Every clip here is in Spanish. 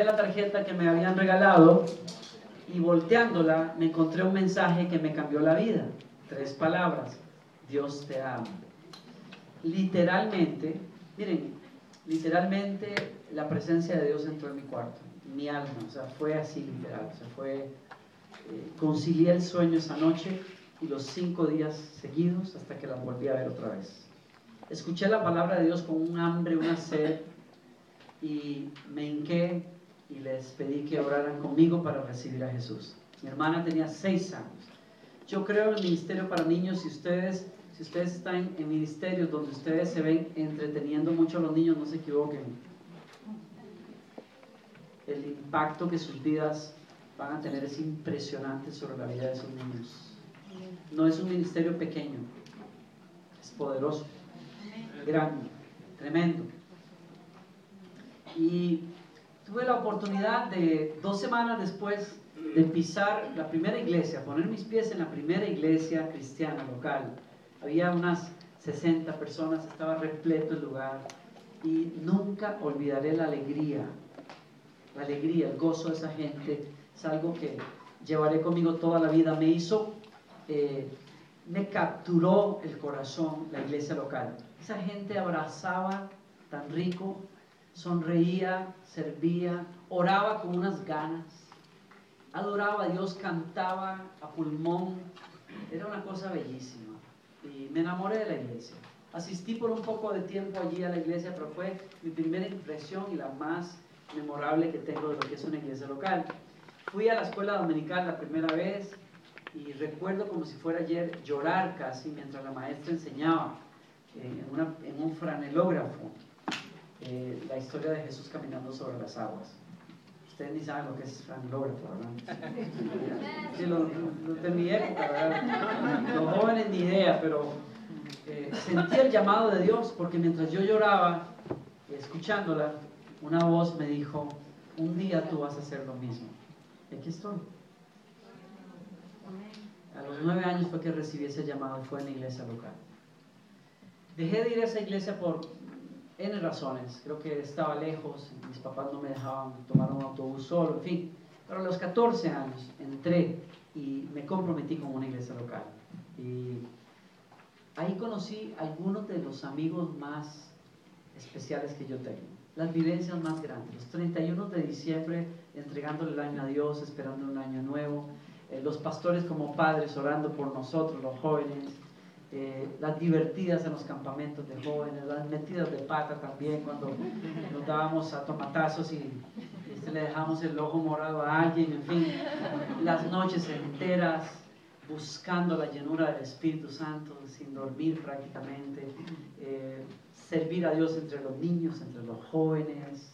la tarjeta que me habían regalado y volteándola me encontré un mensaje que me cambió la vida. 3 palabras: Dios te ama. Literalmente, miren, literalmente la presencia de Dios entró en mi cuarto, en mi alma, o sea, fue así literal, o sea, concilié el sueño esa noche y los 5 días seguidos hasta que la volví a ver otra vez. Escuché la palabra de Dios con un hambre, una sed, y me hinqué y les pedí que oraran conmigo para recibir a Jesús. Mi hermana tenía 6 años. Yo creo en el ministerio para niños. Si ustedes están en ministerios donde ustedes se ven entreteniendo mucho a los niños, no se equivoquen. El impacto que sus vidas van a tener es impresionante sobre la vida de esos niños. No es un ministerio pequeño, es poderoso, grande, tremendo. Y tuve la oportunidad de 2 semanas después de pisar la primera iglesia, poner mis pies en la primera iglesia cristiana local. Había unas 60 personas, estaba repleto el lugar, y nunca olvidaré la alegría, el gozo de esa gente. Es algo que llevaré conmigo toda la vida. Me capturó el corazón la iglesia local. Esa gente abrazaba tan rico, sonreía, servía, oraba con unas ganas, adoraba a Dios, cantaba a pulmón. Era una cosa bellísima y me enamoré de la iglesia. Asistí por un poco de tiempo allí a la iglesia, pero fue mi primera impresión y la más memorable que tengo de lo que es una iglesia local. Fui a la escuela dominical la primera vez y recuerdo como si fuera ayer llorar casi mientras la maestra enseñaba en un franelógrafo la historia de Jesús caminando sobre las aguas. Ustedes ni saben lo que es franelógrafo, ¿verdad? Sí, los de mi época, ¿verdad? Los jóvenes ni idea, pero sentí el llamado de Dios, porque mientras yo lloraba, escuchándola, una voz me dijo: un día tú vas a hacer lo mismo. Y aquí estoy. A los 9 años fue que recibí ese llamado y fue en la iglesia local. Dejé de ir a esa iglesia por N razones. Creo que estaba lejos, mis papás no me dejaban tomar un autobús solo, en fin. Pero a los 14 años entré y me comprometí con una iglesia local. Y ahí conocí algunos de los amigos más especiales que yo tengo. Las vivencias más grandes, los 31 de diciembre entregándole el año a Dios, esperando un año nuevo, los pastores como padres orando por nosotros, los jóvenes, las divertidas en los campamentos de jóvenes, las metidas de pata también cuando nos dábamos a tomatazos y le dejamos el ojo morado a alguien, en fin, las noches enteras buscando la llenura del Espíritu Santo, sin dormir prácticamente, servir a Dios entre los niños, entre los jóvenes.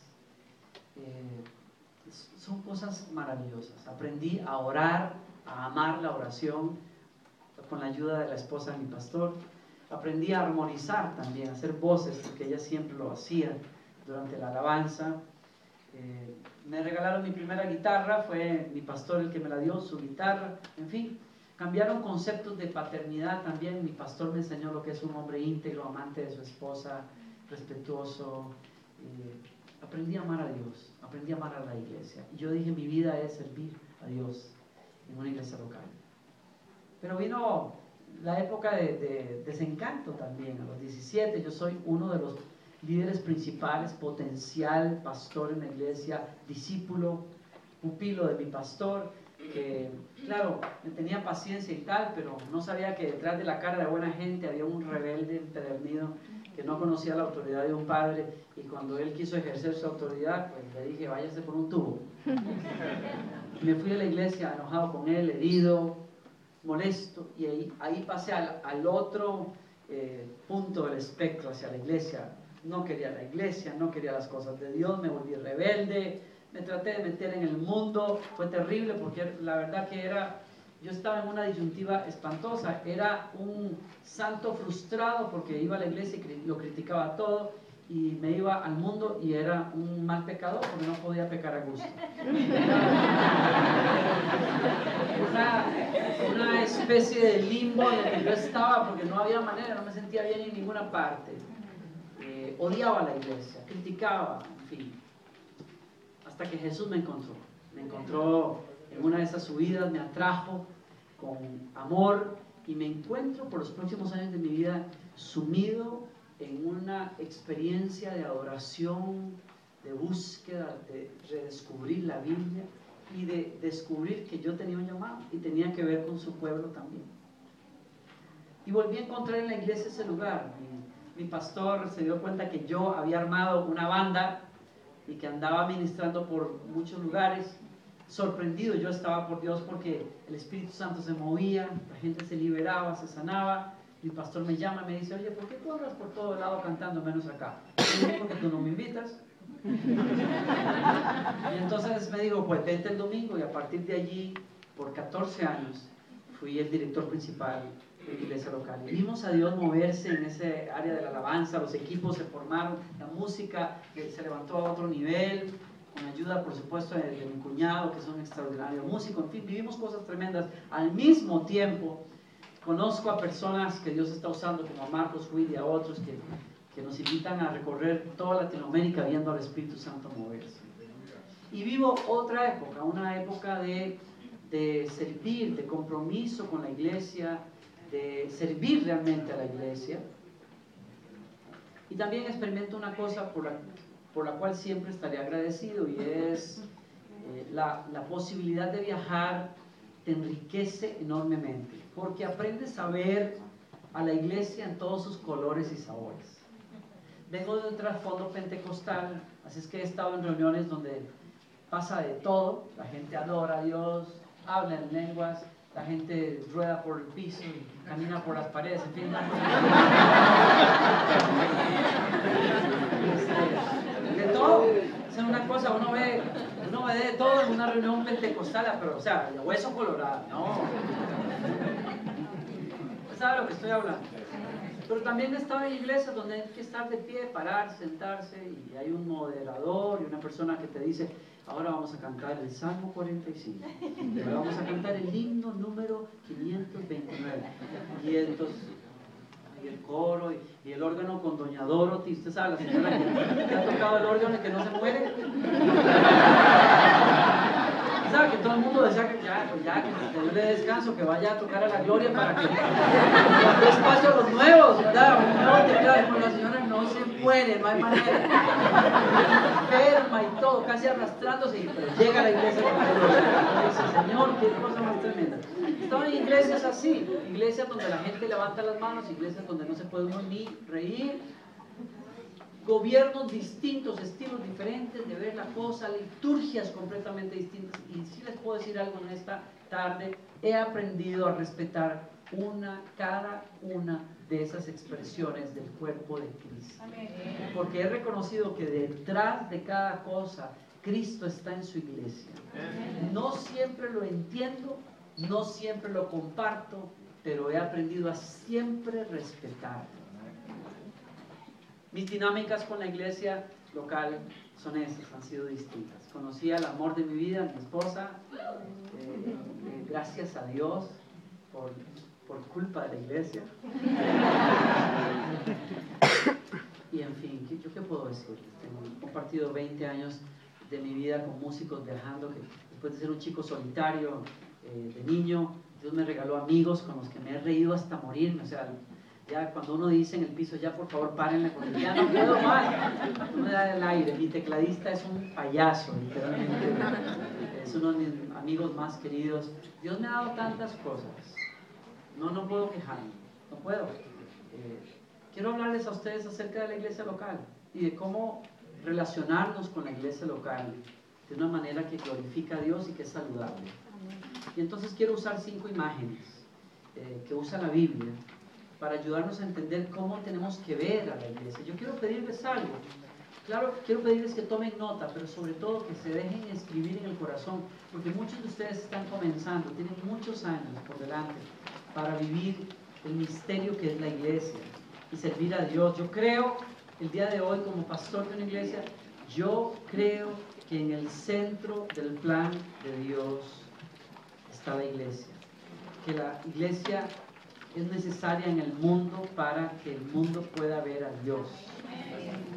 Son cosas maravillosas. Aprendí a orar, a amar la oración con la ayuda de la esposa de mi pastor. Aprendí a armonizar también, a hacer voces, porque ella siempre lo hacía durante la alabanza. Me regalaron mi primera guitarra, fue mi pastor el que me la dio, su guitarra, en fin. Cambiaron conceptos de paternidad también. Mi pastor me enseñó lo que es un hombre íntegro, amante de su esposa, respetuoso. Aprendí a amar a Dios, aprendí a amar a la iglesia. Y yo dije, mi vida es servir a Dios en una iglesia local. Pero vino la época de desencanto también. A los 17 yo soy uno de los líderes principales, potencial pastor en la iglesia, discípulo, pupilo de mi pastor, que claro, me tenía paciencia y tal, pero no sabía que detrás de la cara de buena gente había un rebelde empedernido que no conocía la autoridad de un padre, y cuando él quiso ejercer su autoridad, pues le dije, váyase por un tubo. Me fui a la iglesia enojado con él, herido, molesto, y ahí pasé al otro punto del espectro, hacia la iglesia. No quería la iglesia, no quería las cosas de Dios, me volví rebelde, me traté de meter en el mundo. Fue terrible porque la verdad que yo estaba en una disyuntiva espantosa. Era un santo frustrado porque iba a la iglesia y lo criticaba todo, y me iba al mundo y era un mal pecador porque no podía pecar a gusto. Una especie de limbo donde yo estaba porque no había manera, no me sentía bien en ninguna parte. Odiaba la iglesia, criticaba, en fin. hasta que Jesús me encontró en una de esas subidas, me atrajo con amor y me encuentro por los próximos años de mi vida sumido en una experiencia de adoración, de búsqueda, de redescubrir la Biblia y de descubrir que yo tenía un llamado y tenía que ver con su pueblo también. Y volví a encontrar en la iglesia ese lugar. Mi pastor se dio cuenta que yo había armado una banda y que andaba ministrando por muchos lugares. Sorprendido yo estaba por Dios porque el Espíritu Santo se movía, la gente se liberaba, se sanaba. Mi pastor me llama y me dice: oye, ¿por qué tú andas por todo lado cantando menos acá? Y yo, porque tú no me invitas. Y entonces me dijo: pues vente el domingo. Y a partir de allí, por 14 años, fui el director principal de la iglesia local. Y vimos a Dios moverse en ese área de la alabanza, los equipos se formaron, la música se levantó a otro nivel, con ayuda, por supuesto, de mi cuñado, que es un extraordinario músico. En fin, vivimos cosas tremendas. Al mismo tiempo, conozco a personas que Dios está usando, como a Marcos Witt y a otros que nos invitan a recorrer toda Latinoamérica viendo al Espíritu Santo moverse. Y vivo otra época, una época de servir, de compromiso con la iglesia, de servir realmente a la iglesia. Y también experimento una cosa por la cual siempre estaré agradecido, y es la posibilidad de viajar. Te enriquece enormemente, porque aprendes a ver a la iglesia en todos sus colores y sabores. Vengo de un trasfondo pentecostal, así es que he estado en reuniones donde pasa de todo. La gente adora a Dios, habla en lenguas, la gente rueda por el piso y camina por las paredes, en fin. De todo. Es una cosa, uno ve de todo en una reunión pentecostal, pero, o sea, de hueso colorado, no. ¿Usted sabe lo que estoy hablando? Pero también he estado en iglesias donde hay que estar de pie, parar, sentarse, y hay un moderador y una persona que te dice: ahora vamos a cantar el Salmo 45, ahora vamos a cantar el himno número 529, y entonces y el coro y el órgano con Doña Dorothy. Usted sabe, la señora que ha tocado el órgano y que no se muere. ¿Sabe? Que todo el mundo decía que que le dé descanso, que vaya a tocar a la gloria para que dé espacio a los nuevos, ¿verdad? Un nuevo teclado, pero la señora no se muere, no hay manera. Enferma y todo, casi arrastrándose, pero llega a la iglesia con la gloria. Y dice: Señor, qué cosa más tremenda. Estaban en iglesias así, iglesias donde la gente levanta las manos, iglesias donde no se puede uno ni reír. Gobiernos distintos, estilos diferentes de ver la cosa, liturgias completamente distintas. Y si les puedo decir algo en esta tarde: he aprendido a respetar cada una de esas expresiones del cuerpo de Cristo. Porque he reconocido que detrás de cada cosa Cristo está en su iglesia. No siempre lo entiendo, no siempre lo comparto, pero he aprendido a siempre respetarlo. Mis dinámicas con la iglesia local son esas, han sido distintas. Conocí al amor de mi vida, mi esposa, gracias a Dios por culpa de la iglesia. Y en fin, ¿yo qué puedo decir? He compartido 20 años de mi vida con músicos viajando, que después de ser un chico solitario, de niño, Dios me regaló amigos con los que me he reído hasta morirme. O sea, ya cuando uno dice en el piso: ya por favor párenle, porque ya no puedo más, no me da el aire. Mi tecladista es un payaso, literalmente, es uno de mis amigos más queridos. Dios me ha dado tantas cosas, no puedo quejarme, no puedo. Quiero hablarles a ustedes acerca de la iglesia local y de cómo relacionarnos con la iglesia local de una manera que glorifica a Dios y que es saludable. Y entonces quiero usar 5 imágenes que usa la Biblia para ayudarnos a entender cómo tenemos que ver a la iglesia. Yo quiero pedirles algo. Claro, quiero pedirles que tomen nota, pero sobre todo que se dejen escribir en el corazón, porque muchos de ustedes están comenzando, tienen muchos años por delante para vivir el misterio que es la iglesia y servir a Dios. Yo creo, el día de hoy, como pastor de una iglesia, yo creo que en el centro del plan de Dios está la iglesia. Que la iglesia es necesaria en el mundo para que el mundo pueda ver a Dios.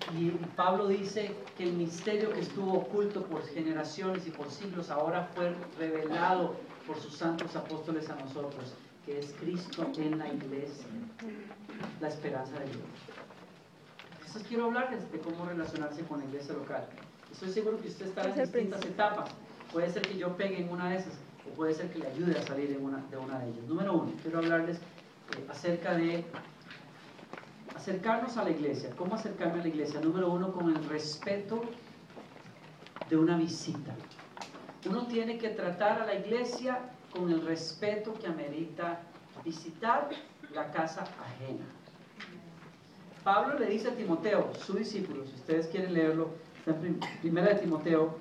Y Pablo dice que el misterio que estuvo oculto por generaciones y por siglos ahora fue revelado por sus santos apóstoles a nosotros, que es Cristo en la iglesia, la esperanza de Dios. Entonces quiero hablarles de cómo relacionarse con la iglesia local. Estoy seguro que usted estará en distintas etapas. Puede ser que yo pegue en una de esas, o puede ser que le ayude a salir de una de ellas. Número uno, quiero hablarles acerca de acercarnos a la iglesia. ¿Cómo acercarme a la iglesia? Número uno, con el respeto de una visita. Uno tiene que tratar a la iglesia con el respeto que amerita visitar la casa ajena. Pablo le dice a Timoteo, su discípulo, si ustedes quieren leerlo, está en Primera de Timoteo,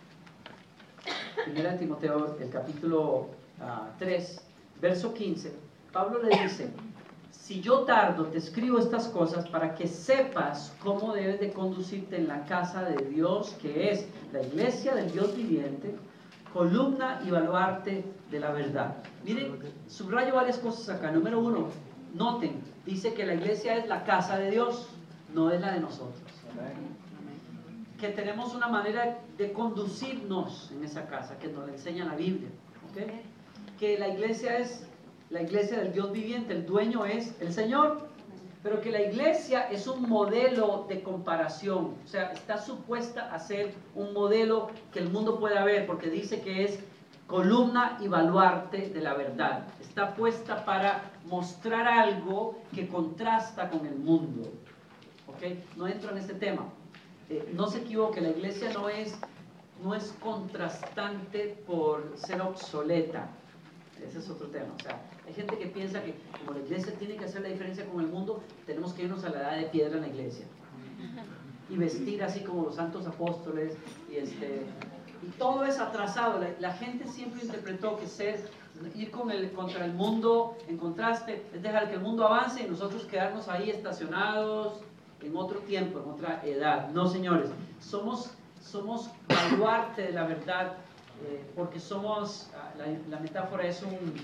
el capítulo 3, verso 15. Pablo le dice: si yo tardo, te escribo estas cosas para que sepas cómo debes de conducirte en la casa de Dios, que es la iglesia del Dios viviente, columna y baluarte de la verdad. Miren, subrayo varias cosas acá. Número uno, noten, dice que la iglesia es la casa de Dios, no es la de nosotros. Que tenemos una manera de conducirnos en esa casa, que nos la enseña la Biblia. ¿Okay? Que la iglesia es la iglesia del Dios viviente, el dueño es el Señor, pero que la iglesia es un modelo de comparación, o sea, está supuesta a ser un modelo que el mundo pueda ver, porque dice que es columna y baluarte de la verdad, está puesta para mostrar algo que contrasta con el mundo. ¿Okay? No entro en este tema, no se equivoque, la iglesia no es contrastante por ser obsoleta. Ese es otro tema. O sea, hay gente que piensa que como la iglesia tiene que hacer la diferencia con el mundo, tenemos que irnos a la edad de piedra en la iglesia y vestir así como los santos apóstoles y todo es atrasado. La gente siempre interpretó que ir contra el mundo en contraste es dejar que el mundo avance y nosotros quedarnos ahí estacionados en otro tiempo, en otra edad. No, señores, somos baluarte de la verdad. Porque somos, la metáfora es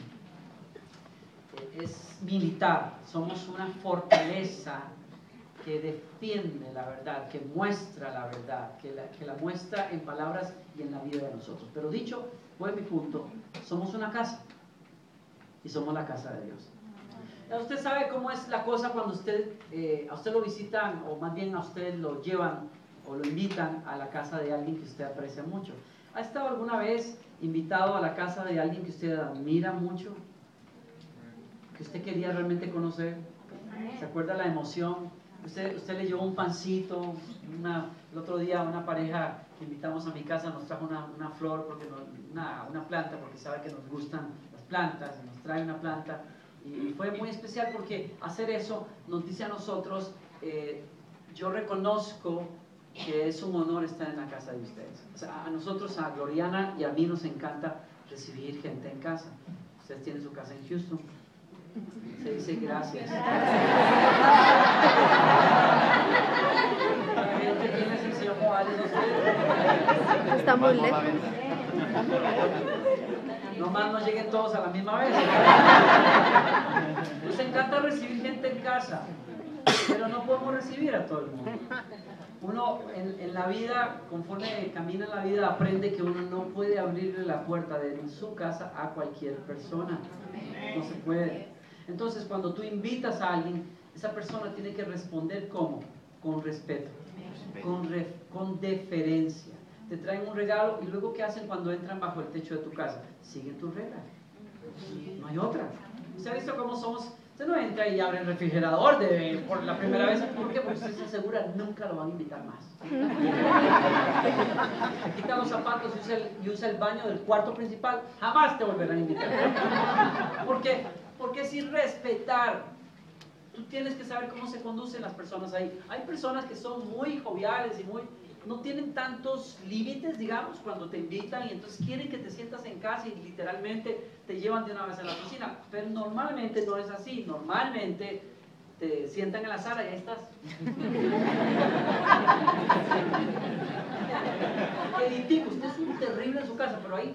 militar, somos una fortaleza que defiende la verdad, que muestra la verdad, que la muestra en palabras y en la vida de nosotros. Pero dicho, fue mi punto, somos una casa y somos la casa de Dios. Usted sabe cómo es la cosa cuando a usted lo visitan, o más bien a usted lo llevan o lo invitan a la casa de alguien que usted aprecia mucho. ¿Ha estado alguna vez invitado a la casa de alguien que usted admira mucho? Que usted quería realmente conocer. ¿Se acuerda la emoción? Usted le llevó un pancito. El otro día una pareja que invitamos a mi casa nos trajo una flor, una planta, porque sabe que nos gustan las plantas, y nos trae una planta. Y fue muy especial porque hacer eso nos dice a nosotros, yo reconozco que es un honor estar en la casa de ustedes. O sea, a nosotros, a Gloriana y a mí nos encanta recibir gente en casa. Ustedes tienen su casa en Houston. Se dice gracias. ¿Quién les enseñó modales a ustedes? Está muy lejos. Nomás no lleguen todos a la misma vez. Nos encanta recibir gente en casa, pero no podemos recibir a todo el mundo. Uno en la vida, conforme camina en la vida, aprende que uno no puede abrirle la puerta de su casa a cualquier persona. No se puede. Entonces, cuando tú invitas a alguien, esa persona tiene que responder ¿cómo? Con respeto, con deferencia. Te traen un regalo y luego ¿qué hacen cuando entran bajo el techo de tu casa? Siguen tus reglas. No hay otra. ¿Usted ha visto cómo somos? Usted no entra y abre el refrigerador por la primera vez. ¿Por qué? Porque usted se asegura nunca lo van a invitar más. Se quita los zapatos y usa el baño del cuarto principal. Jamás te volverán a invitar. ¿Por qué? Porque sin respetar. Tú tienes que saber cómo se conducen las personas ahí. Hay personas que son muy joviales y no tienen tantos límites, digamos, cuando te invitan y entonces quieren que te sientas en casa y literalmente te llevan de una vez a la cocina. Pero normalmente no es así. Normalmente te sientan en la sala y ahí estás. Elitico, usted es un terrible en su casa, pero ahí.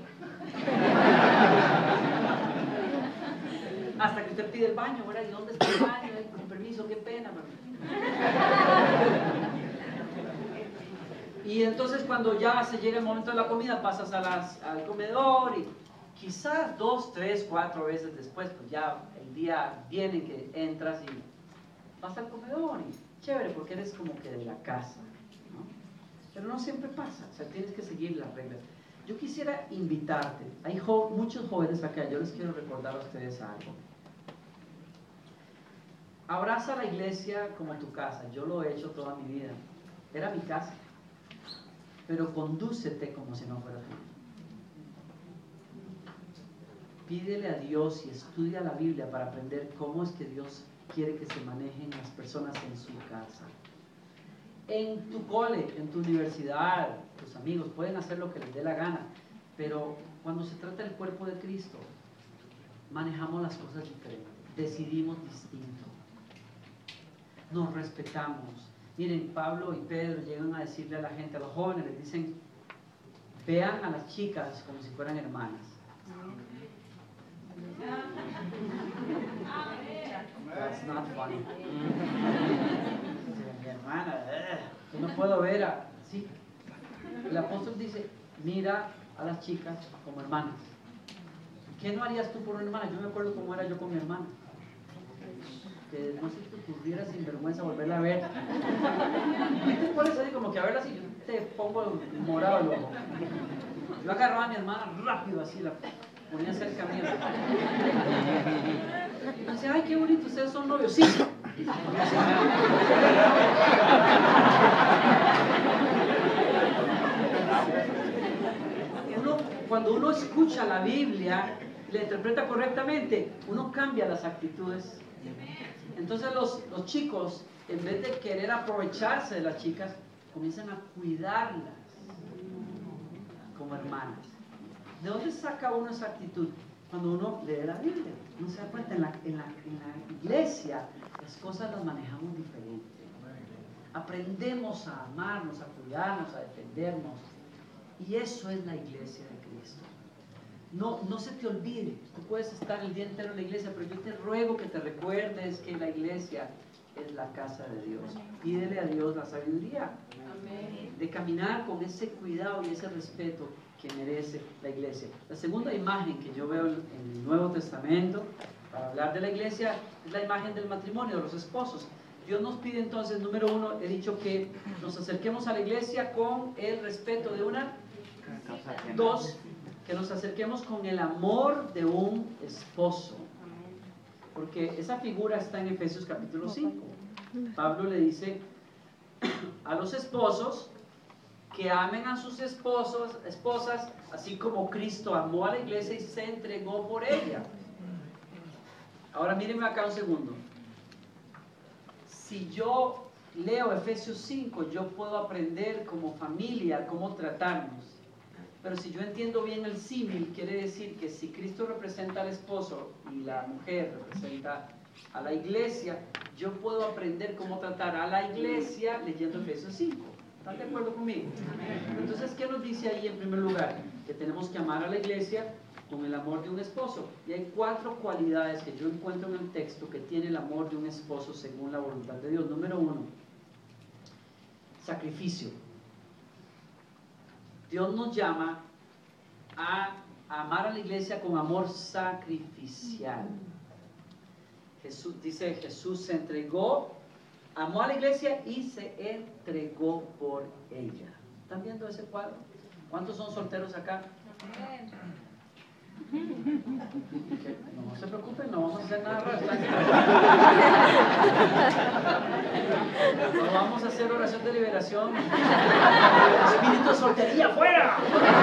Hasta que usted pide el baño, ¿verdad? ¿Y dónde está el baño? Con permiso, qué pena, ¿verdad? Y entonces cuando ya se llega el momento de la comida, pasas al comedor y quizás 2, 3, 4 veces después, pues ya el día viene que entras y vas al comedor y chévere porque eres como que de la casa, ¿no? Pero no siempre pasa, o sea, tienes que seguir las reglas. Yo quisiera invitarte, hay muchos jóvenes acá, yo les quiero recordar a ustedes algo. Abraza la iglesia como tu casa, yo lo he hecho toda mi vida, era mi casa, pero condúcete como si no fuera tuya. Pídele a Dios y estudia la Biblia para aprender cómo es que Dios quiere que se manejen las personas en su casa. En tu cole, en tu universidad, tus amigos pueden hacer lo que les dé la gana, pero cuando se trata del cuerpo de Cristo, manejamos las cosas diferentes, decidimos distinto, nos respetamos. Miren, Pablo y Pedro llegan a decirle a la gente, a los jóvenes, les dicen, vean a las chicas como si fueran hermanas. That's not funny. Mi hermana, yo no puedo ver a... Sí. El apóstol dice, mira a las chicas como hermanas. ¿Qué no harías tú por una hermana? Yo me acuerdo cómo era yo con mi hermana. Que no se te ocurriera sin vergüenza volverla a ver. Y te pones así como que a verla así, yo te pongo morado el ojo. Yo agarraba a mi hermana rápido así, la ponía cerca mía. Y me decía, ay, qué bonito, ustedes son novios. Sí. Cuando uno escucha la Biblia, la interpreta correctamente, uno cambia las actitudes. Entonces los chicos, en vez de querer aprovecharse de las chicas, comienzan a cuidarlas como hermanas. ¿De dónde saca uno esa actitud? Cuando uno lee la Biblia. Uno se da cuenta, en la iglesia las cosas las manejamos diferente. Aprendemos a amarnos, a cuidarnos, a defendernos. Y eso es la iglesia de Cristo. No se te olvide, tú puedes estar el día entero en la iglesia, pero yo te ruego que te recuerdes que la iglesia es la casa de Dios. Pídele a Dios la sabiduría de caminar con ese cuidado y ese respeto que merece la iglesia. La segunda imagen que yo veo en el Nuevo Testamento para hablar de la iglesia es la imagen del matrimonio, de los esposos. Dios nos pide entonces, número 1, he dicho que nos acerquemos a la iglesia con el respeto de una. 2, que nos acerquemos con el amor de un esposo. Porque esa figura está en Efesios capítulo 5. Pablo le dice a los esposos que amen a sus esposas, así como Cristo amó a la iglesia y se entregó por ella. Ahora mírenme acá un segundo. Si yo leo Efesios 5, yo puedo aprender como familia cómo tratarnos. Pero si yo entiendo bien el símil, quiere decir que si Cristo representa al esposo y la mujer representa a la iglesia, yo puedo aprender cómo tratar a la iglesia leyendo Efesios 5. ¿Están de acuerdo conmigo? Entonces, ¿qué nos dice ahí en primer lugar? Que tenemos que amar a la iglesia con el amor de un esposo. Y hay 4 cualidades que yo encuentro en el texto que tiene el amor de un esposo según la voluntad de Dios. Número 1, sacrificio. Dios nos llama a amar a la iglesia con amor sacrificial. Jesús se entregó, amó a la iglesia y se entregó por ella. ¿Están viendo ese cuadro? ¿Cuántos son solteros acá? No se preocupen, no vamos a hacer nada raro. No vamos a hacer oración de liberación. Espíritu de soltería, ¡fuera!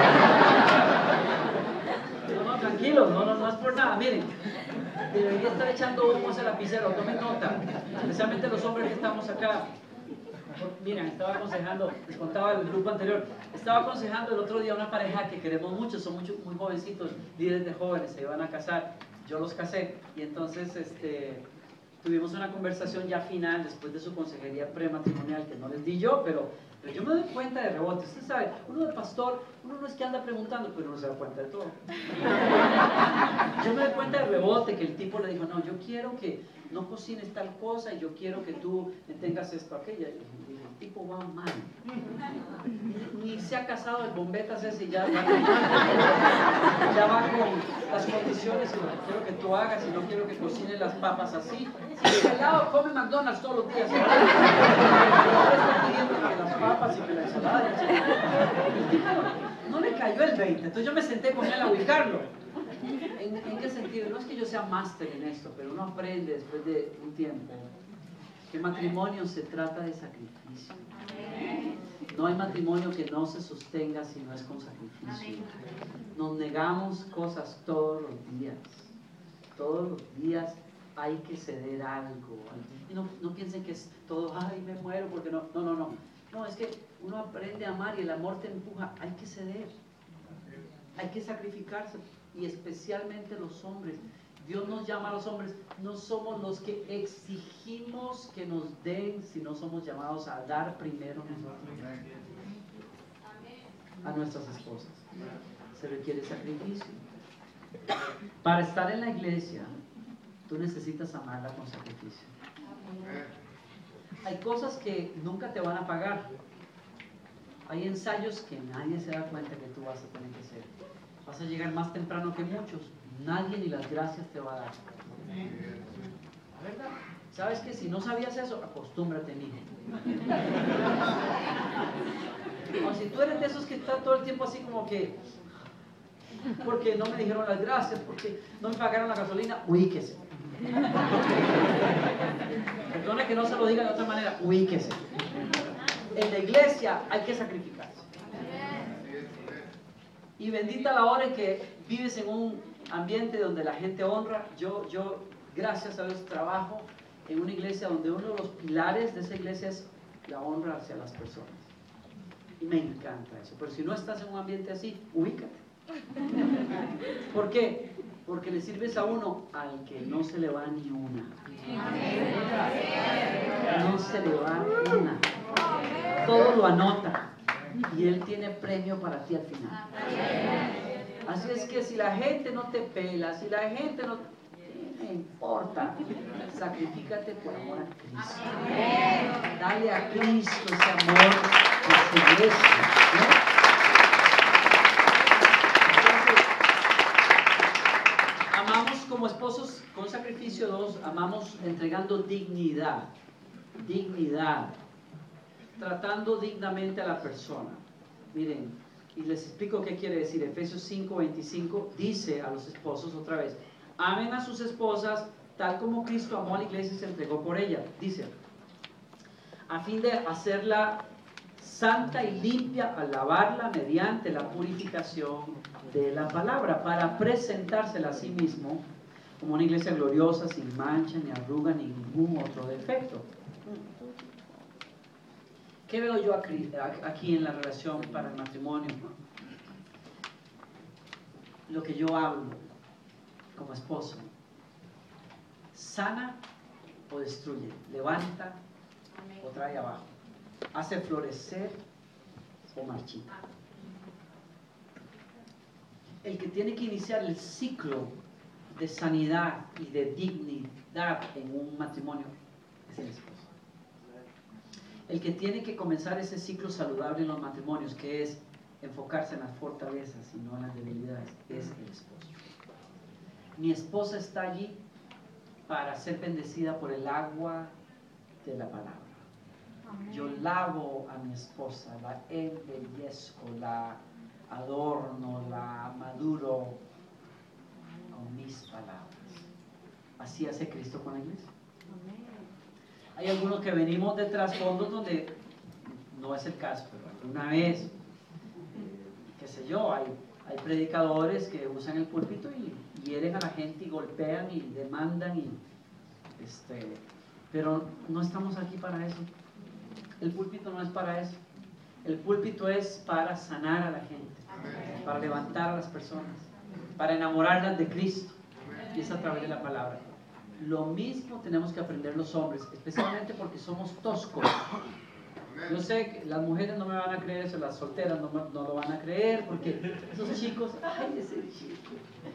No, tranquilos, no es por nada. Miren, debería estar echando humos en la lapicero, tomen nota, especialmente los hombres que estamos acá. Miren, estaba aconsejando, les contaba el grupo anterior, estaba aconsejando el otro día a una pareja que queremos mucho, son muy jovencitos, líderes de jóvenes, se iban a casar, yo los casé, y entonces tuvimos una conversación ya final, después de su consejería prematrimonial, que no les di yo, pero yo me doy cuenta de rebote. Usted sabe, uno de pastor, uno no es que anda preguntando, pero uno se da cuenta de todo. Yo me doy cuenta de rebote que el tipo le dijo, no, yo quiero que no cocines tal cosa y yo quiero que tú tengas esto, aquella. Y el tipo va mal. Ni se ha casado el bombetas ese, ya va con las condiciones y lo que quiero que tú hagas y no quiero que cocines las papas así. Si al lado come McDonald's todos los días. Está pidiendo que las papas y que la ensalada. El tipo no le cayó el 20, entonces yo me senté con él a ubicarlo. ¿En qué sentido? No es que yo sea máster en esto, pero uno aprende después de un tiempo que matrimonio se trata de sacrificio. No hay matrimonio que no se sostenga si no es con sacrificio. Nos negamos cosas todos los días. Todos los días hay que ceder algo. Y no piensen que es todo, ay, me muero porque no. No, es que uno aprende a amar y el amor te empuja. Hay que ceder. Hay que sacrificarse. Y especialmente los hombres. Dios nos llama a los hombres. No somos los que exigimos que nos den, sino somos llamados a dar primero nosotros a nuestras esposas. Se requiere sacrificio. Para estar en la iglesia, tú necesitas amarla con sacrificio. Hay cosas que nunca te van a pagar. Hay ensayos que nadie se da cuenta que tú vas a tener que hacer. Vas a llegar más temprano que muchos. Nadie ni las gracias te va a dar. ¿Verdad? ¿Sabes qué? Si no sabías eso, acostúmbrate, mijo. O si tú eres de esos que están todo el tiempo así como que, porque no me dijeron las gracias, porque no me pagaron la gasolina, ubíquese. Perdone que no se lo diga de otra manera, ubíquese. En la iglesia hay que sacrificarse. Y bendita la hora en que vives en un ambiente donde la gente honra. Yo gracias a Dios, trabajo en una iglesia donde uno de los pilares de esa iglesia es la honra hacia las personas. Y me encanta eso. Pero si no estás en un ambiente así, ubícate. ¿Por qué? Porque le sirves a uno al que no se le va ni una. No se le va una. Todo lo anota. Y Él tiene premio para ti al final. Así es que si la gente no te pela, si la gente no te importa, sacrifícate por amor a Cristo. Dale a Cristo ese amor de su iglesia, ¿no? Amamos como esposos con sacrificio. 2, amamos entregando dignidad. Dignidad. Tratando dignamente a la persona. Miren, y les explico qué quiere decir. Efesios 5:25 dice a los esposos otra vez: amen a sus esposas tal como Cristo amó a la iglesia y se entregó por ella. Dice, a fin de hacerla santa y limpia, al lavarla mediante la purificación de la palabra, para presentársela a sí mismo como una iglesia gloriosa, sin mancha, ni arruga, ni ningún otro defecto. ¿Qué veo yo aquí en la relación para el matrimonio? Lo que yo hablo como esposo: sana o destruye, levanta o trae abajo, hace florecer o marchita. El que tiene que iniciar el ciclo de sanidad y de dignidad en un matrimonio es el esposo. El que tiene que comenzar ese ciclo saludable en los matrimonios, que es enfocarse en las fortalezas y no en las debilidades, es el esposo. Mi esposa está allí para ser bendecida por el agua de la palabra. Yo lavo a mi esposa, la embellezco, la adorno, la maduro con mis palabras. Así hace Cristo con la iglesia. Hay algunos que venimos de trasfondos donde no es el caso, pero alguna vez, qué sé yo, hay predicadores que usan el púlpito y hieren a la gente y golpean y demandan pero no estamos aquí para eso. El púlpito no es para eso. El púlpito es para sanar a la gente, para levantar a las personas, para enamorarlas de Cristo, y es a través de la palabra. Lo mismo tenemos que aprender los hombres, especialmente porque somos toscos. Yo sé que las mujeres no me van a creer eso, las solteras no lo van a creer, porque esos chicos, ay, ese chico.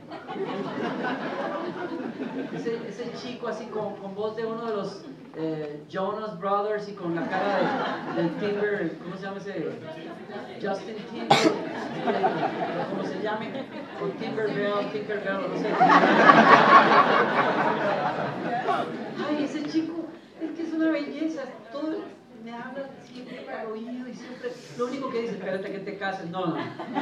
Ese chico así con voz de uno de los Jonas Brothers y con la cara del Timber, ¿cómo se llama ese? Justin Timber, ¿cómo se llame? O Tinkerbell, no sé. Ay, ese chico, es que es una belleza, todo me habla siempre al oído y siempre, lo único que dice, espérate que te cases, no.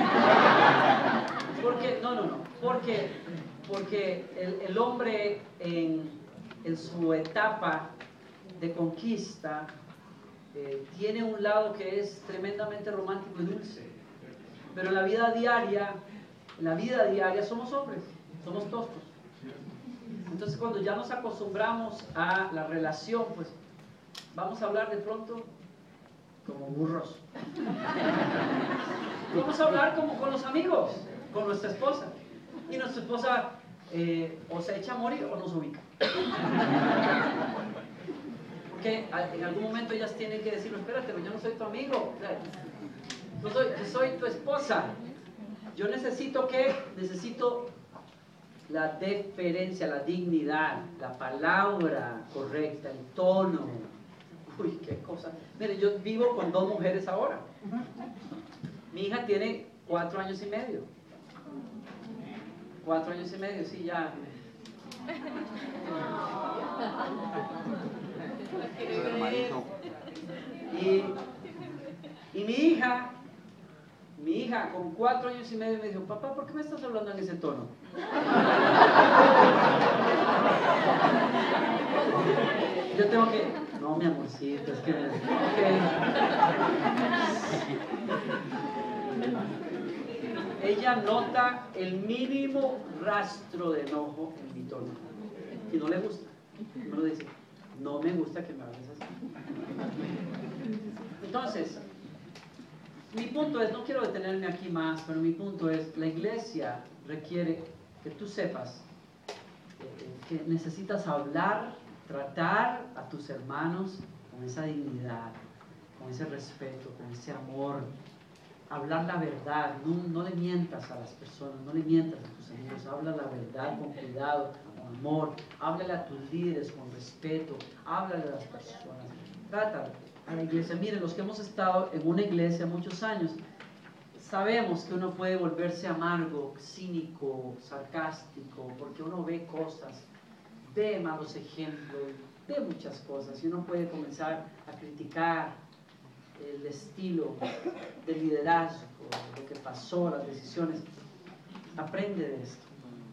Porque el hombre en su etapa de conquista tiene un lado que es tremendamente romántico y dulce, pero en la vida diaria somos hombres, somos toscos. Entonces cuando ya nos acostumbramos a la relación, pues vamos a hablar de pronto como burros. Vamos a hablar como con los amigos, con nuestra esposa. Y nuestra esposa o se echa a morir o nos ubica. Porque en algún momento ellas tienen que decirlo, espérate, yo no soy tu amigo, yo soy tu esposa. Yo necesito la deferencia, la dignidad, la palabra correcta, el tono. Uy, qué cosa. Mire, yo vivo con 2 mujeres ahora. Mi hija tiene 4 años y medio. 4 años y medio, sí, ya. Y mi hija con 4 años y medio me dijo, papá, ¿por qué me estás hablando en ese tono? Yo tengo que, no, mi amorcito, es que ella nota el mínimo rastro de enojo en mi tono y no le gusta. Me lo dice, no me gusta que me hables así. Entonces, mi punto es, no quiero detenerme aquí más, pero mi punto es, la iglesia requiere que tú sepas que necesitas hablar, tratar a tus hermanos con esa dignidad, con ese respeto, con ese amor. Hablar la verdad, no le mientas a las personas, no le mientas a tus amigos, habla la verdad con cuidado, con amor, háblale a tus líderes con respeto, háblale a las personas, trata a la iglesia. Miren, los que hemos estado en una iglesia muchos años, sabemos que uno puede volverse amargo, cínico, sarcástico, porque uno ve cosas, ve malos ejemplos, ve muchas cosas, y uno puede comenzar a criticar el estilo de liderazgo, lo que pasó, las decisiones. Aprende de esto.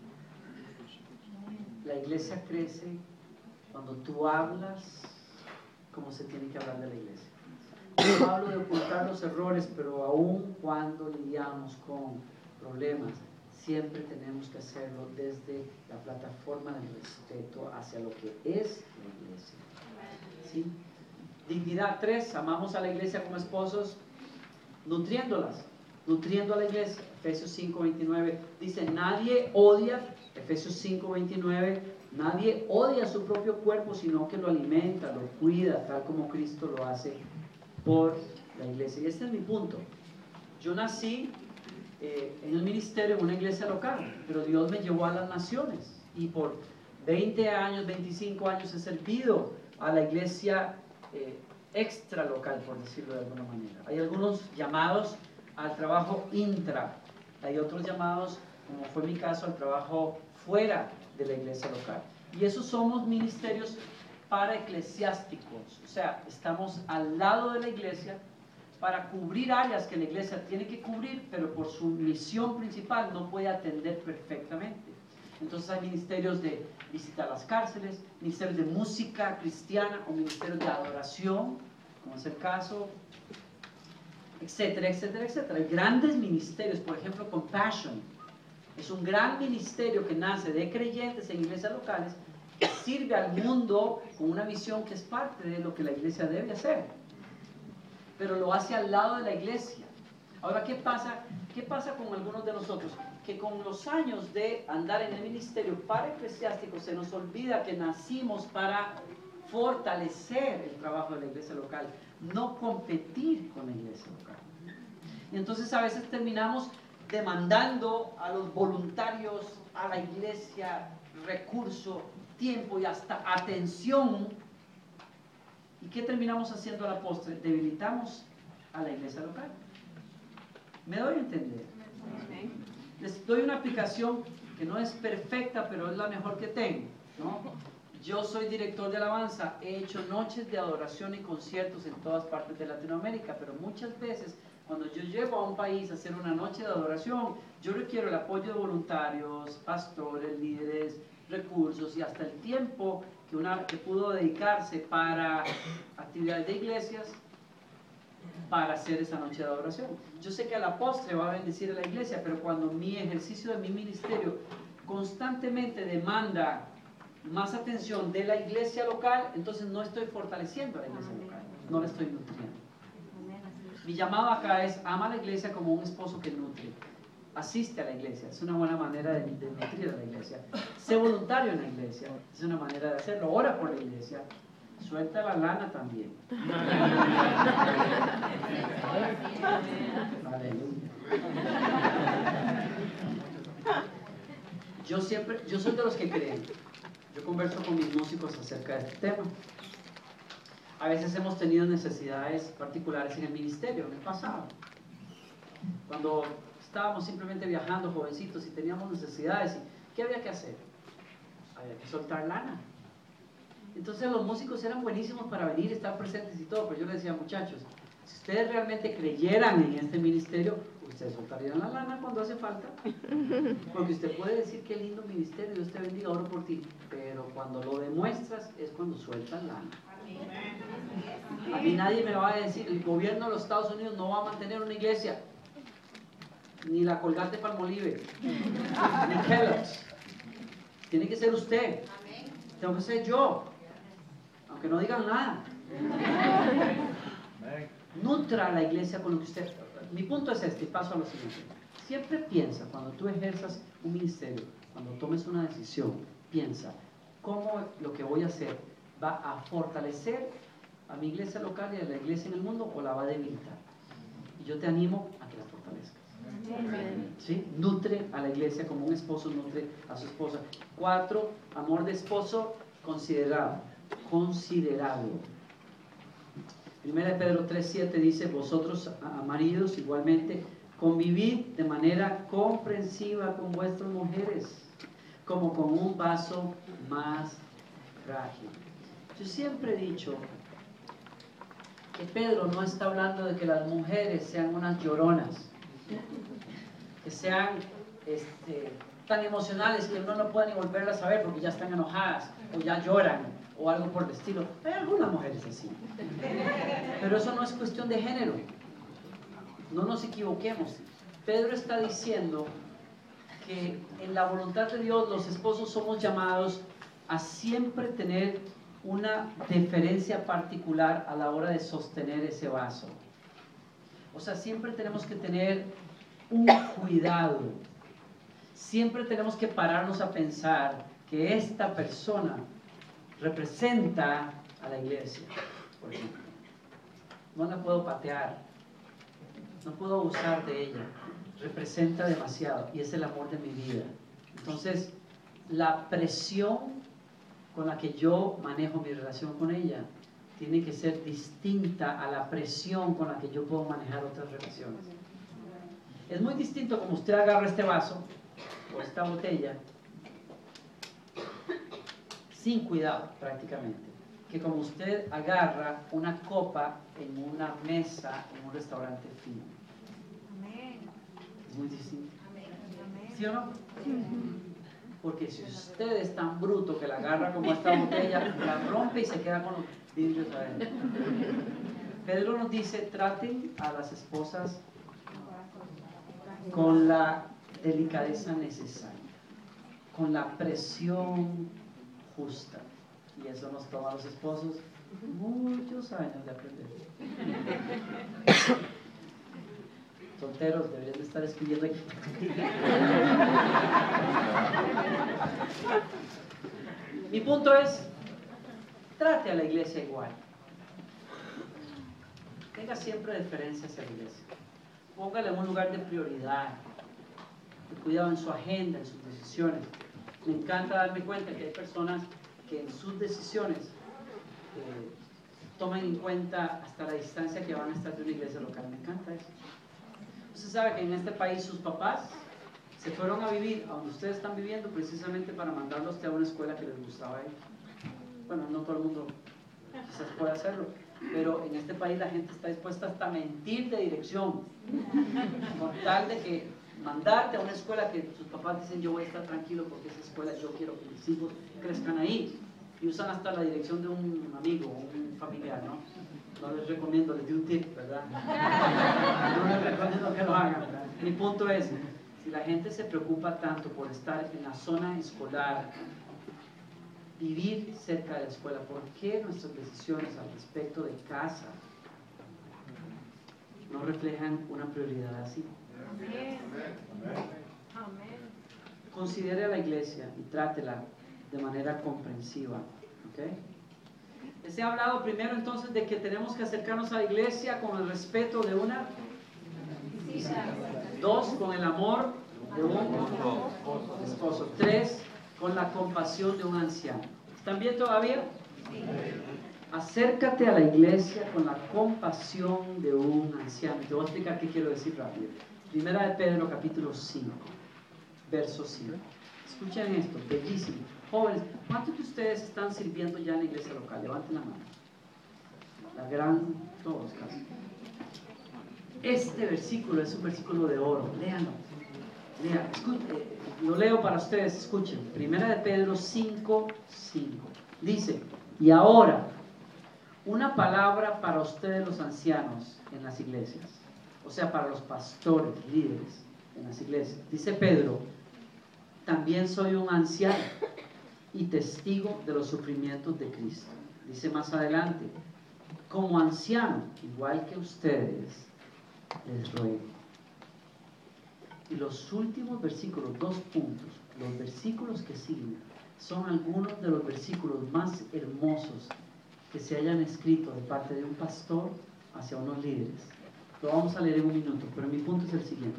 La iglesia crece cuando tú hablas como se tiene que hablar de la iglesia. Yo hablo de ocultar los errores, pero aun cuando lidiamos con problemas, siempre tenemos que hacerlo desde la plataforma del respeto hacia lo que es la iglesia. ¿Sí? Dignidad 3, amamos a la iglesia como esposos, nutriéndolas, nutriendo a la iglesia. Efesios 5:29 dice, nadie odia, Efesios 5:29, nadie odia su propio cuerpo, sino que lo alimenta, lo cuida, tal como Cristo lo hace por la iglesia. Y este es mi punto. Yo nací en el ministerio, en una iglesia local, pero Dios me llevó a las naciones, y por 20 años, 25 años he servido a la iglesia extra local, por decirlo de alguna manera. Hay algunos llamados al trabajo intra, hay otros llamados, como fue mi caso, al trabajo fuera de la iglesia local. Y esos somos ministerios para eclesiásticos, o sea, estamos al lado de la iglesia para cubrir áreas que la iglesia tiene que cubrir, pero por su misión principal no puede atender perfectamente. Entonces hay ministerios de visitar las cárceles, ministerios de música cristiana o ministerios de adoración, como es el caso, etcétera, etcétera, etcétera. Hay grandes ministerios, por ejemplo, Compassion. Es un gran ministerio que nace de creyentes en iglesias locales que sirve al mundo con una misión que es parte de lo que la iglesia debe hacer, pero lo hace al lado de la iglesia. Ahora, ¿qué pasa con algunos de nosotros? Que con los años de andar en el ministerio para eclesiásticos se nos olvida que nacimos para fortalecer el trabajo de la iglesia local, no competir con la iglesia local. Y entonces a veces terminamos demandando a los voluntarios, a la iglesia, recursos, tiempo y hasta atención. ¿Y qué terminamos haciendo a la postre? Debilitamos a la iglesia local. ¿Me doy a entender? Les doy una aplicación que no es perfecta, pero es la mejor que tengo, ¿no? Yo soy director de alabanza, he hecho noches de adoración y conciertos en todas partes de Latinoamérica, pero muchas veces cuando yo llego a un país a hacer una noche de adoración, yo requiero el apoyo de voluntarios, pastores, líderes, recursos y hasta el tiempo que pudo dedicarse para actividades de iglesias para hacer esa noche de adoración. Yo sé que a la postre va a bendecir a la iglesia, pero cuando mi ejercicio de mi ministerio constantemente demanda más atención de la iglesia local, entonces no estoy fortaleciendo a la iglesia local, no la estoy nutriendo. Mi llamado acá es: ama a la iglesia como un esposo que nutre. Asiste a la iglesia, es una buena manera de nutrir a la iglesia. Sé voluntario en la iglesia, es una manera de hacerlo. Ora por la iglesia, suelta la lana también. Aleluya. Yo soy de los que creen. Yo converso con mis músicos acerca de este tema. A veces hemos tenido necesidades particulares en el ministerio, en el pasado. Cuando estábamos simplemente viajando jovencitos y teníamos necesidades, ¿qué había que hacer? Había que soltar lana. Entonces los músicos eran buenísimos para venir, estar presentes y todo, pero yo les decía: muchachos, si ustedes realmente creyeran en este ministerio, ustedes soltarían la lana cuando hace falta, porque usted puede decir: qué lindo ministerio, Dios te bendiga, oro por ti, pero cuando lo demuestras es cuando sueltas lana. A mí nadie me va a decir: el gobierno de los Estados Unidos no va a mantener una iglesia, ni la Colgate Palmolive, ni Kellogg's. Tiene que ser usted, tengo que ser yo, aunque no digan nada. Nutra a la iglesia con lo que usted... Mi punto es este, paso a lo siguiente. Siempre piensa, cuando tú ejerzas un ministerio, cuando tomes una decisión, piensa: ¿cómo lo que voy a hacer va a fortalecer a mi iglesia local y a la iglesia en el mundo, o la va a debilitar? Y yo te animo a que la fortalezcas. ¿Sí? Nutre a la iglesia como un esposo nutre a su esposa. 4, amor de esposo considerado. Primera de Pedro 3:7 dice: vosotros, maridos, igualmente convivid de manera comprensiva con vuestras mujeres, como con un vaso más frágil. Yo siempre he dicho que Pedro no está hablando de que las mujeres sean unas lloronas, que sean tan emocionales que uno no puede ni volverlas a ver porque ya están enojadas o ya lloran o algo por el estilo. Hay algunas mujeres así, pero eso no es cuestión de género. No nos equivoquemos. Pedro está diciendo que en la voluntad de Dios los esposos somos llamados a siempre tener una deferencia particular a la hora de sostener ese vaso. O sea, siempre tenemos que tener un cuidado. Siempre tenemos que pararnos a pensar que esta persona representa a la iglesia, por ejemplo. No la puedo patear, no puedo abusar de ella, representa demasiado y es el amor de mi vida. Entonces, la presión con la que yo manejo mi relación con ella tiene que ser distinta a la presión con la que yo puedo manejar otras relaciones. Es muy distinto como usted agarra este vaso o esta botella sin cuidado prácticamente, que como usted agarra una copa en una mesa en un restaurante fino. Es muy distinto. ¿Sí o no? Porque si usted es tan bruto que la agarra como esta botella, la rompe y se queda con los vidrios adentro. Pedro nos dice: traten a las esposas con la delicadeza necesaria, con la presión justa. Y eso nos toma a los esposos muchos años de aprender. Solteros deberían de estar escribiendo aquí. Mi punto es: trate a la iglesia igual. tenga siempre deferencia hacia la iglesia. Póngala en un lugar de prioridad, de cuidado en su agenda, en sus decisiones. Me encanta darme cuenta que hay personas que en sus decisiones toman en cuenta hasta la distancia que van a estar de una iglesia local. Me encanta eso. Usted sabe que en este país sus papás se fueron a vivir a donde ustedes están viviendo precisamente para mandarlos a una escuela que les gustaba a ellos. Bueno, no todo el mundo quizás puede hacerlo, pero en este país la gente está dispuesta hasta a mentir de dirección con tal de que mandarte a una escuela que sus papás dicen yo voy a estar tranquilo porque esa escuela yo quiero que mis hijos crezcan ahí, y usan hasta la dirección de un amigo o un familiar, ¿no? No les recomiendo, les di un tip, ¿verdad? No les recomiendo que lo hagan, ¿verdad? Mi punto es, si la gente se preocupa tanto por estar en la zona escolar, vivir cerca de la escuela, ¿por qué nuestras decisiones al respecto de casa no reflejan una prioridad así? Considere a la iglesia y trátela de manera comprensiva, ¿ok? Les he hablado primero entonces de que tenemos que acercarnos a la iglesia con el respeto de una, dos, con el amor de un esposo, tres, con la compasión de un anciano. ¿Están bien todavía? Acércate a la iglesia con la compasión de un anciano. Te voy a explicar qué quiero decir rápido. Primera de Pedro, capítulo 5, verso 5. Escuchen esto, bellísimo. Jóvenes, ¿cuántos de ustedes están sirviendo ya en la iglesia local? Levanten la mano. Todos casi. Este versículo es un versículo de oro. Léanlo. Lo leo para ustedes, escuchen. Primera de Pedro 5, 5. Dice, y ahora, una palabra para ustedes los ancianos en las iglesias. O sea, para los pastores, líderes en las iglesias. Dice Pedro, también soy un anciano y testigo de los sufrimientos de Cristo. Dice más adelante, como anciano, igual que ustedes, les ruego. Y los últimos versículos, 2 puntos, los versículos que siguen, son algunos de los versículos más hermosos que se hayan escrito de parte de un pastor hacia unos líderes. Lo vamos a leer en un minuto, pero mi punto es el siguiente.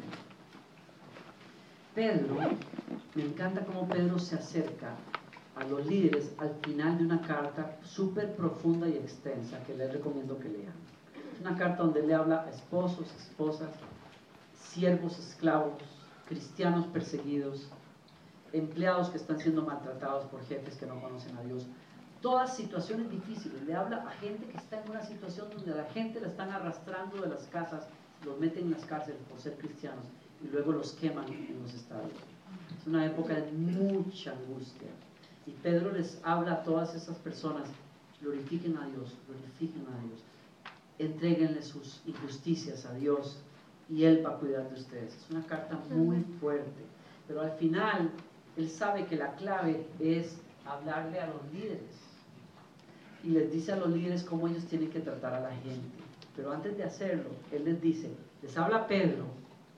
Pedro, me encanta cómo Pedro se acerca a los líderes al final de una carta súper profunda y extensa que les recomiendo que lean. Es una carta donde le habla a esposos, esposas, siervos, esclavos, cristianos perseguidos, empleados que están siendo maltratados por jefes que no conocen a Dios. Todas situaciones difíciles. Le habla a gente que está en una situación donde la gente la están arrastrando de las casas, los meten en las cárceles por ser cristianos y luego los queman en los estadios. Es una época de mucha angustia. Y Pedro les habla a todas esas personas, glorifiquen a Dios, entréguenle sus injusticias a Dios y Él va a cuidar de ustedes. Es una carta muy fuerte, pero al final Él sabe que la clave es hablarle a los líderes y les dice a los líderes cómo ellos tienen que tratar a la gente. Pero antes de hacerlo, Él les dice, les habla Pedro,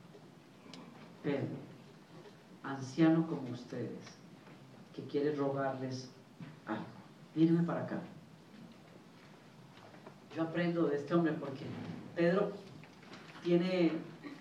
anciano como ustedes, que quiere rogarles algo. Mírenme para acá. Yo aprendo de este hombre porque Pedro tiene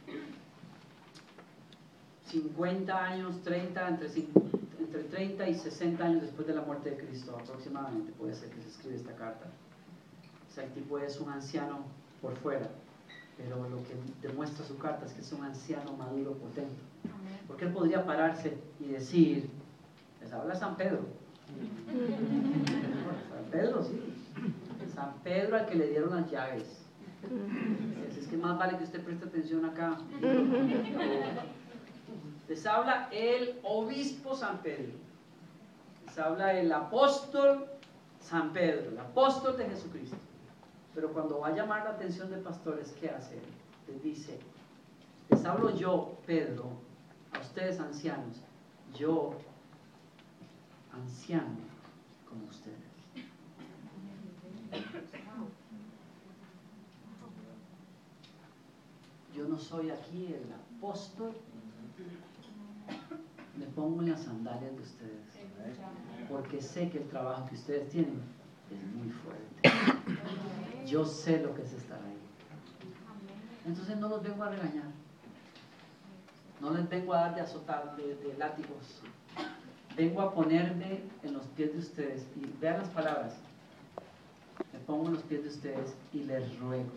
50 años, 30, entre 30 y 60 años después de la muerte de Cristo, aproximadamente, puede ser que se escribe esta carta. O sea, el tipo es un anciano por fuera, pero lo que demuestra su carta es que es un anciano maduro, potente. Porque él podría pararse y decir, les habla San Pedro. San Pedro, sí. San Pedro al que le dieron las llaves. Es que más vale que usted preste atención acá. Les habla el obispo San Pedro. Les habla el apóstol San Pedro, el apóstol de Jesucristo. Pero cuando va a llamar la atención de pastores, ¿qué hace? Les dice, les hablo yo, Pedro, a ustedes ancianos, yo, anciano como ustedes. Yo no soy aquí el apóstol, me pongo en las sandalias de ustedes, porque sé que el trabajo que ustedes tienen es muy fuerte. Yo sé lo que es estar ahí. Entonces no los vengo a regañar, no les vengo a dar de azotar, de látigos. Vengo a ponerme en los pies de ustedes y vean las palabras. Me pongo en los pies de ustedes y les ruego.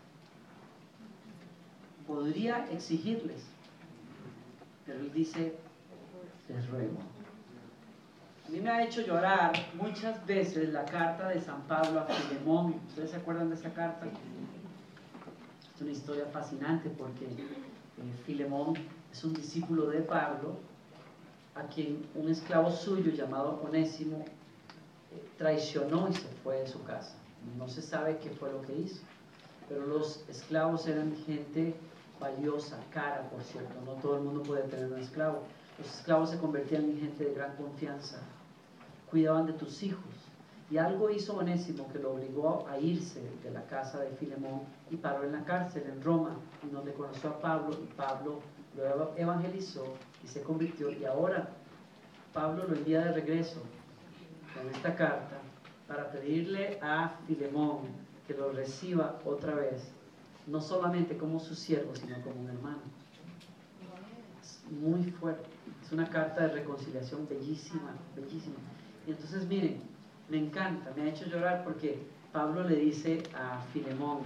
Podría exigirles, pero él dice, les ruego. A mí me ha hecho llorar muchas veces la carta de San Pablo a Filemón. ¿Ustedes se acuerdan de esa carta? Es una historia fascinante porque Filemón es un discípulo de Pablo, a quien un esclavo suyo llamado Onésimo traicionó y se fue de su casa. No se sabe qué fue lo que hizo, pero los esclavos eran gente valiosa, cara, por cierto. No todo el mundo puede tener un esclavo. Los esclavos se convertían en gente de gran confianza, cuidaban de tus hijos. Y algo hizo Onésimo que lo obligó a irse de la casa de Filemón y paró en la cárcel en Roma, y donde conoció a Pablo, y Pablo lo evangelizó y se convirtió. Y ahora Pablo lo envía de regreso con esta carta para pedirle a Filemón que lo reciba otra vez, no solamente como su siervo, sino como un hermano. Es muy fuerte, es una carta de reconciliación bellísima, bellísima. Y entonces miren, me encanta, me ha hecho llorar porque Pablo le dice a Filemón,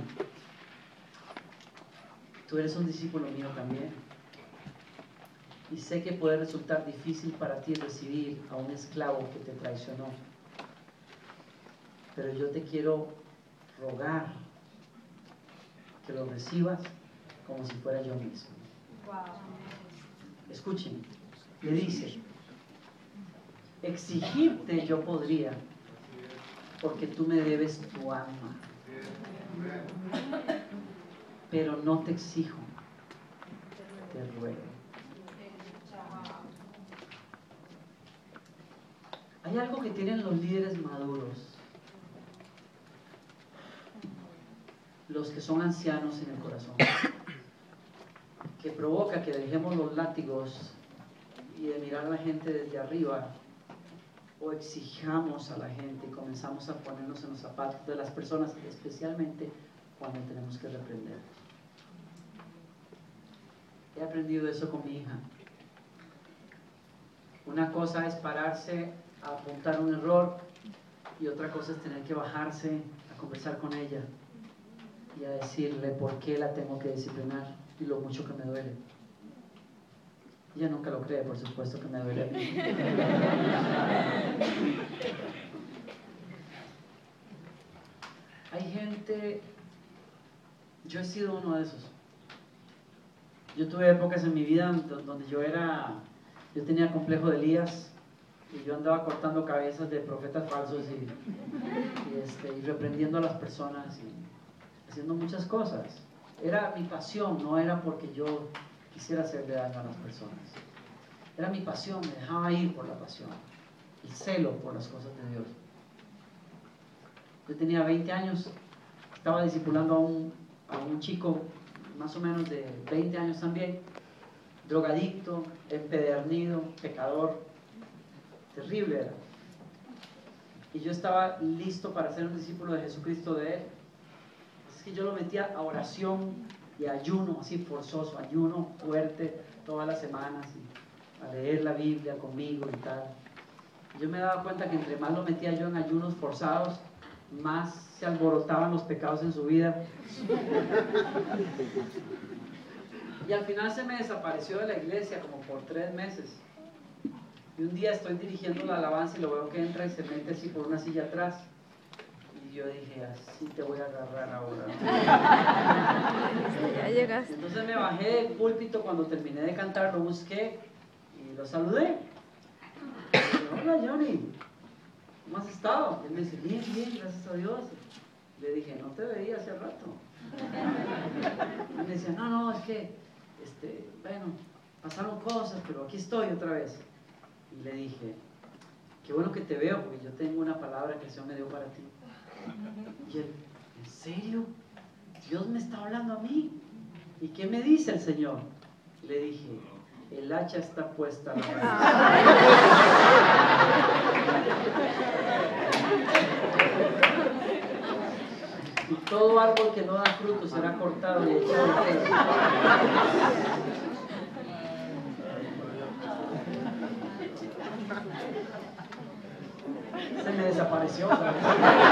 tú eres un discípulo mío también, y sé que puede resultar difícil para ti recibir a un esclavo que te traicionó, pero yo te quiero rogar que lo recibas como si fuera yo mismo. Escuchen, le dice, exigirte yo podría, porque tú me debes tu alma, pero no te exijo, te ruego. Hay algo que tienen los líderes maduros, los que son ancianos en el corazón, que provoca que dejemos los látigos y de mirar a la gente desde arriba, o exijamos a la gente y comenzamos a ponernos en los zapatos de las personas, especialmente cuando tenemos que reprender. He aprendido eso con mi hija. Una cosa es pararse a apuntar un error y otra cosa es tener que bajarse a conversar con ella y a decirle por qué la tengo que disciplinar y lo mucho que me duele. Ella nunca lo cree, por supuesto que me duele a mí. Hay gente, yo he sido uno de esos. Yo tuve épocas en mi vida donde yo tenía complejo de Elías y yo andaba cortando cabezas de profetas falsos y reprendiendo a las personas y haciendo muchas cosas. Era mi pasión, no era porque yo quisiera hacerle daño a las personas. Era mi pasión, me dejaba ir por la pasión, el celo por las cosas de Dios. Yo tenía 20 años, estaba discipulando a un chico más o menos de 20 años también, drogadicto, empedernido, pecador, terrible era. Y yo estaba listo para ser un discípulo de Jesucristo de él. Es que yo lo metía a oración y ayuno, así forzoso, ayuno fuerte todas las semanas, y a leer la Biblia conmigo y tal. Yo me daba cuenta que entre más lo metía yo en ayunos forzados, más se alborotaban los pecados en su vida. Y al final se me desapareció de la iglesia como por 3 meses. Y un día estoy dirigiendo la alabanza y lo veo que entra y se mete así por una silla atrás. Y yo dije, así te voy a agarrar ahora. Ya llegaste. Entonces me bajé del púlpito cuando terminé de cantar, lo busqué y lo saludé. Y dije, hola Johnny, ¿cómo has estado? Y él me dice, bien, bien, gracias a Dios. Le dije, no te veía hace rato. Y me decía, no, es que, bueno, pasaron cosas, pero aquí estoy otra vez. Y le dije, qué bueno que te veo, porque yo tengo una palabra que el Señor me dio para ti. Y él, ¿en serio? Dios me está hablando a mí. ¿Y qué me dice el Señor? Le dije, el hacha está puesta a la raíz. todo árbol que no da fruto será cortado y echado al fuego. Se me desapareció, ¿sabes?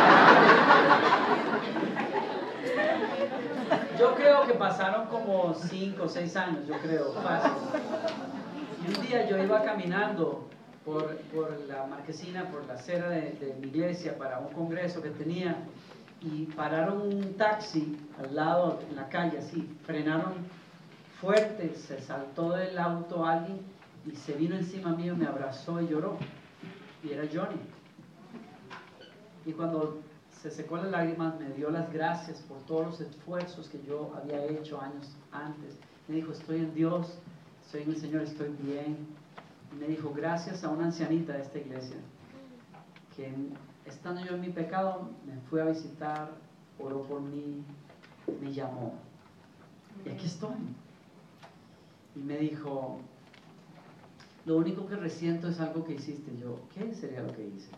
Yo creo que pasaron como 5 o 6 años, yo creo, fácil. Y un día yo iba caminando por la marquesina, por la acera de mi iglesia para un congreso que tenía, y pararon un taxi al lado, en la calle, así, frenaron fuerte, se saltó del auto alguien y se vino encima mío, me abrazó y lloró. Y era Johnny. Y cuando se secó las lágrimas, me dio las gracias por todos los esfuerzos que yo había hecho años antes. Me dijo, estoy en Dios, estoy en el Señor, estoy bien. Y me dijo, gracias a una ancianita de esta iglesia, que estando yo en mi pecado, me fue a visitar, oró por mí, me llamó. Y aquí estoy. Y me dijo, lo único que resiento es algo que hiciste. Yo, ¿qué sería lo que hice?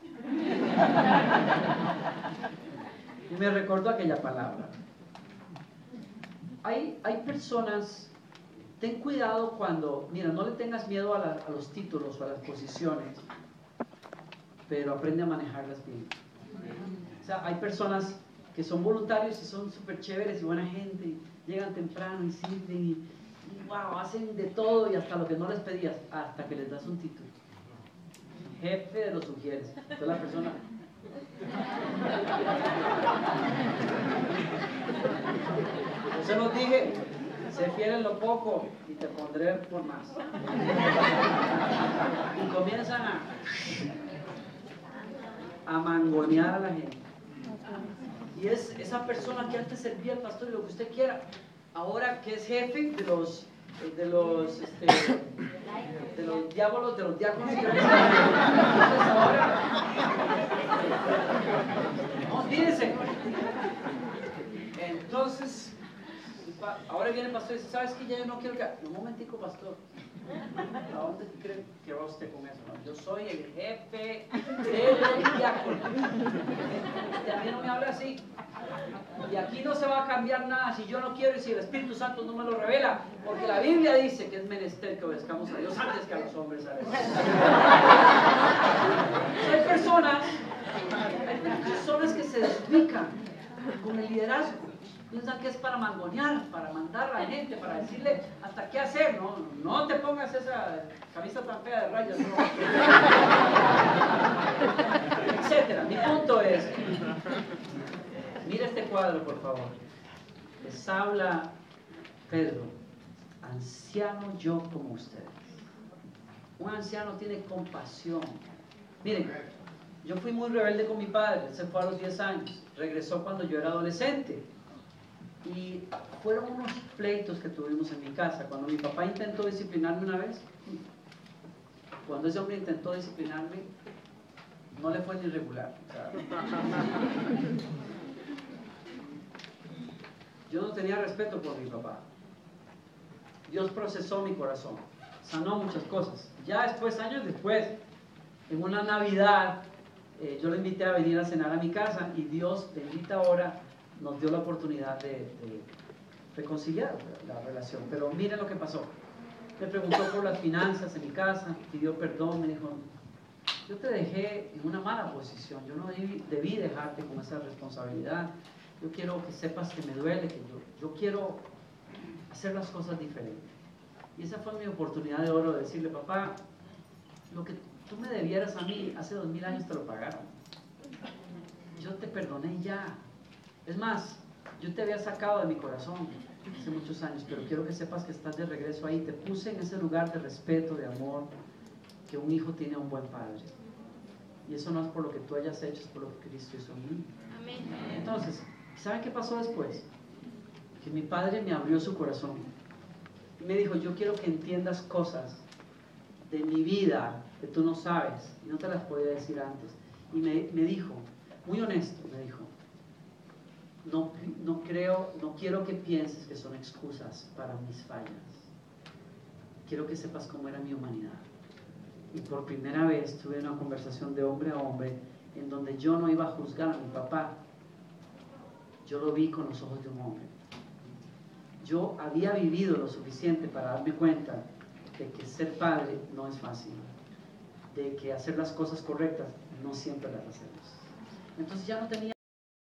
Y me recordó aquella palabra. Hay personas, ten cuidado cuando, mira, no le tengas miedo a los títulos o a las posiciones, pero aprende a manejarlas bien. O sea, hay personas que son voluntarios y son súper chéveres y buena gente, y llegan temprano y sirven y wow, hacen de todo y hasta lo que no les pedías, hasta que les das un título. Jefe de los sugieres. Entonces la persona... Yo se los dije, sé fiel en lo poco y te pondré por más. Y comienzan a mangonear a la gente. Y es esa persona que antes servía al pastor y lo que usted quiera, ahora que es jefe de los diábolos, de los diáconos. Entonces ahora, no, fíjense. Entonces, ahora viene el pastor y dice, ¿sabes qué? Ya yo no quiero que... Un momentico, pastor. ¿A dónde cree que va usted con eso? No, yo soy el jefe de los diáconos. Y a mí no me hable así. Y aquí no se va a cambiar nada si yo no quiero y si el Espíritu Santo no me lo revela, porque la Biblia dice que es menester que obedezcamos a Dios antes que a los hombres. Hay personas que se desubican con el liderazgo. Piensan que es para mangonear, para mandar a la gente, para decirle hasta qué hacer. No te pongas esa camisa tan fea de rayas, no. Etcétera. Mi punto es, mira este cuadro, por favor. Les habla Pedro, anciano yo como ustedes. Un anciano tiene compasión. Miren, yo fui muy rebelde con mi padre, él se fue a los 10 años, regresó cuando yo era adolescente. Y fueron unos pleitos que tuvimos en mi casa. Cuando mi papá intentó disciplinarme una vez, cuando ese hombre intentó disciplinarme, no le fue ni regular. O sea, yo no tenía respeto por mi papá. Dios procesó mi corazón, sanó muchas cosas. Ya después, años después, en una Navidad, yo le invité a venir a cenar a mi casa y Dios, bendita hora, nos dio la oportunidad de reconciliar la relación. Pero miren lo que pasó. Me preguntó por las finanzas en mi casa, pidió perdón, me dijo, yo te dejé en una mala posición, yo no debí dejarte con esa responsabilidad. Yo quiero que sepas que me duele, que yo quiero hacer las cosas diferentes. Y esa fue mi oportunidad de oro, de decirle, papá, lo que tú me debieras a mí, hace 2000 años te lo pagaron. Yo te perdoné ya. Es más, yo te había sacado de mi corazón hace muchos años, pero quiero que sepas que estás de regreso ahí. Te puse en ese lugar de respeto, de amor, que un hijo tiene a un buen padre. Y eso no es por lo que tú hayas hecho, es por lo que Cristo hizo en mí. Amén. Entonces, ¿saben qué pasó después? Que mi padre me abrió su corazón y me dijo, yo quiero que entiendas cosas de mi vida que tú no sabes y no te las podía decir antes. Y me dijo, muy honesto, me dijo, no quiero que pienses que son excusas para mis fallas. Quiero que sepas cómo era mi humanidad. Y por primera vez tuve una conversación de hombre a hombre en donde yo no iba a juzgar a mi papá. yo lo vi con los ojos de un hombre. Yo había vivido lo suficiente para darme cuenta de que ser padre no es fácil, de que hacer las cosas correctas no siempre las hacemos. Entonces ya no tenía